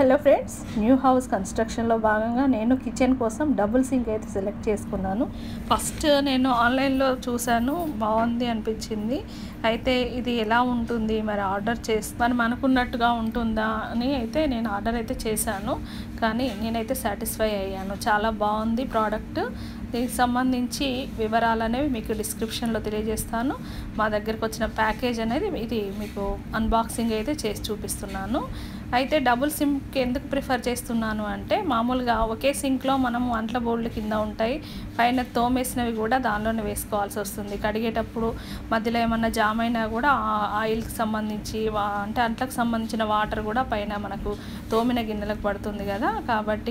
Hello friends, new house కన్స్ట్రక్షన్లో భాగంగా నేను కిచెన్ కోసం డబుల్ సింక్ అయితే సెలెక్ట్ చేసుకున్నాను. ఫస్ట్ నేను ఆన్లైన్లో చూశాను, బాగుంది అనిపించింది. అయితే ఇది ఎలా ఉంటుంది, మరి ఆర్డర్ మనం అనుకున్నట్టుగా ఉంటుందా అని అయితే నేను ఆర్డర్ అయితే చేశాను. కానీ నేనైతే సాటిస్ఫై అయ్యాను. చాలా బాగుంది ప్రోడక్ట్. దీనికి సంబంధించి వివరాలు అనేవి మీకు డిస్క్రిప్షన్లో తెలియజేస్తాను. మా దగ్గరకు వచ్చిన ప్యాకేజ్ అనేది ఇది మీకు అన్బాక్సింగ్ అయితే చేసి చూపిస్తున్నాను. అయితే డబుల్ సింక్ ఎందుకు ప్రిఫర్ చేస్తున్నాను అంటే, మామూలుగా ఒకే సింక్లో మనము అంట్ల బోర్డులు కింద ఉంటాయి, పైన తోమేసినవి కూడా దానిలోనే వేసుకోవాల్సి వస్తుంది. కడిగేటప్పుడు మధ్యలో ఏమన్నా జామ్ అయినా కూడా ఆయిల్కి సంబంధించి అంటే అంట్లకు సంబంధించిన వాటర్ కూడా పైన మనకు తోమిన గిన్నెలకు పడుతుంది కదా. కాబట్టి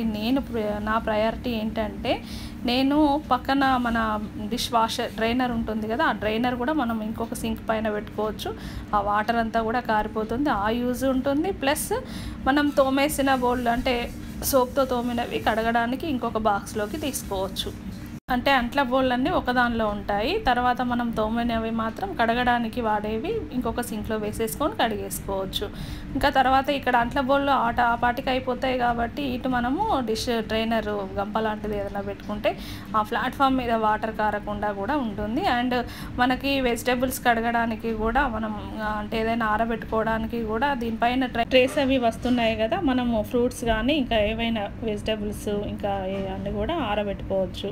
నా ప్రయారిటీ ఏంటంటే, నేను పక్కన మన డిష్ వాషర్ డ్రైనర్ ఉంటుంది కదా, ఆ డ్రైనర్ కూడా మనం ఇంకొక సింక్ పైన పెట్టుకోవచ్చు. ఆ వాటర్ అంతా కూడా కారిపోతుంది, ఆ యూజ్ ఉంటుంది. ప్లస్ మనం తోమేసిన బౌల్ అంటే సోప్తో తోమినవి కడగడానికి ఇంకొక బాక్స్లోకి తీసుకోవచ్చు. అంటే అంట్ల బౌళ్ళన్నీ ఒకదానిలో ఉంటాయి. తర్వాత మనం తోమినవి మాత్రం కడగడానికి వాడేవి ఇంకొక సింక్లో వేసేసుకొని కడిగేసుకోవచ్చు. ఇంకా తర్వాత ఇక్కడ అంట్ల బౌళ్ళు ఆ పాటికి అయిపోతాయి కాబట్టి, ఇటు మనము డిష్ డ్రైనర్ గంప లాంటిది ఏదైనా పెట్టుకుంటే ఆ ప్లాట్ఫామ్ మీద వాటర్ కారకుండా కూడా ఉంటుంది. అండ్ మనకి వెజిటేబుల్స్ కడగడానికి కూడా మనం అంటే ఏదైనా ఆరబెట్టుకోవడానికి కూడా దీనిపైన ట్రేస్ అవి వస్తున్నాయి కదా, మనము ఫ్రూట్స్ కానీ ఇంకా ఏవైనా వెజిటేబుల్స్ ఇంకా అన్నీ కూడా ఆరబెట్టుకోవచ్చు.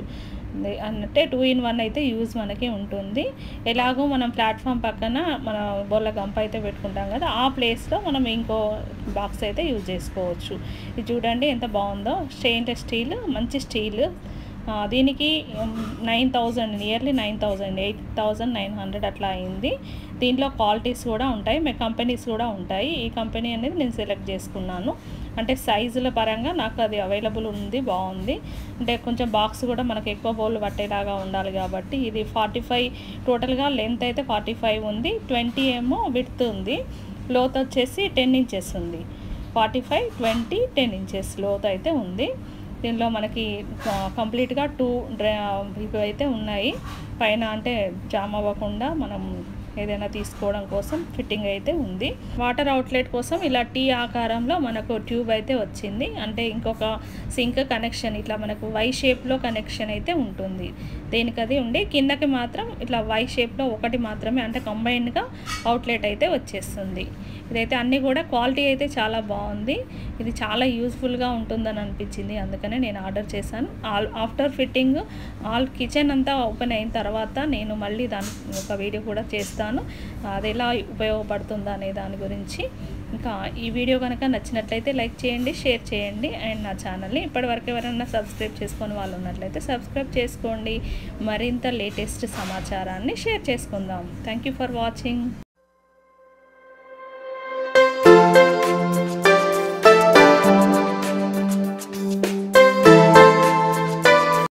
అంటే 2-in-1 అయితే యూజ్ మనకి ఉంటుంది. ఎలాగో మనం ప్లాట్ఫామ్ పక్కన మన బొల్ల గంప అయితే పెట్టుకుంటాం కదా, ఆ ప్లేస్లో మనం ఇంకో బాక్స్ అయితే యూజ్ చేసుకోవచ్చు. ఇది చూడండి ఎంత బాగుందో, స్టెయిన్లెస్ స్టీల్, మంచి స్టీల్. దీనికి 9,000, నియర్లీ 9,000, 8,900 అట్లా అయింది. దీంట్లో క్వాలిటీస్ కూడా ఉంటాయి, కంపెనీస్ కూడా ఉంటాయి. ఈ కంపెనీ అనేది నేను సెలెక్ట్ చేసుకున్నాను. అంటే సైజుల పరంగా నాకు అది అవైలబుల్ ఉంది, బాగుంది. అంటే కొంచెం బాక్స్ కూడా మనకు ఎక్కువ బౌల్ పట్టేలాగా ఉండాలి కాబట్టి ఇది 45, టోటల్గా లెంత్ అయితే 45 ఉంది, 20 ఏమో విడ్త్ ఉంది, లోత్ వచ్చేసి 10 inches ఉంది. 45, 20, 10 inches లోత్ అయితే ఉంది. దీనిలో మనకి కంప్లీట్గా 2 ఇవి అయితే ఉన్నాయి పైన, అంటే జామ్ అవ్వకుండా మనం ఏదైనా తీసుకోవడం కోసం ఫిట్టింగ్ అయితే ఉంది. వాటర్ అవుట్లెట్ కోసం ఇలా టీ ఆకారంలో మనకు ట్యూబ్ అయితే వచ్చింది. అంటే ఇంకొక సింక్ కనెక్షన్ ఇట్లా మనకు వై షేప్లో కనెక్షన్ అయితే ఉంటుంది. దేనికది ఉండి కిందకి మాత్రం ఇట్లా వై షేప్లో ఒకటి మాత్రమే, అంటే కంబైన్డ్గా అవుట్లెట్ అయితే వచ్చేస్తుంది. ఇదైతే అన్నీ కూడా క్వాలిటీ అయితే చాలా బాగుంది. ఇది చాలా యూజ్ఫుల్గా ఉంటుందని అనిపించింది, అందుకనే నేను ఆర్డర్ చేశాను. ఆఫ్టర్ ఫిట్టింగ్ కిచెన్ అంతా ఓపెన్ అయిన తర్వాత నేను మళ్ళీ దాని ఒక వీడియో కూడా చేస్తాను, అది ఎలా ఉపయోగపడుతుందో అనే దాని గురించి. ఇంకా ఈ వీడియో కనుక నచ్చినట్లయితే లైక్ చేయండి, షేర్ చేయండి. అండ్ నా ఛానల్ని ఇప్పటివరకు ఎవరైనా సబ్స్క్రైబ్ చేసుకొని వాళ్ళు ఉన్నట్లయితే సబ్స్క్రైబ్ చేసుకోండి. మరింత లేటెస్ట్ సమాచారాన్ని షేర్ చేసుకుందాం. Thank you for watching.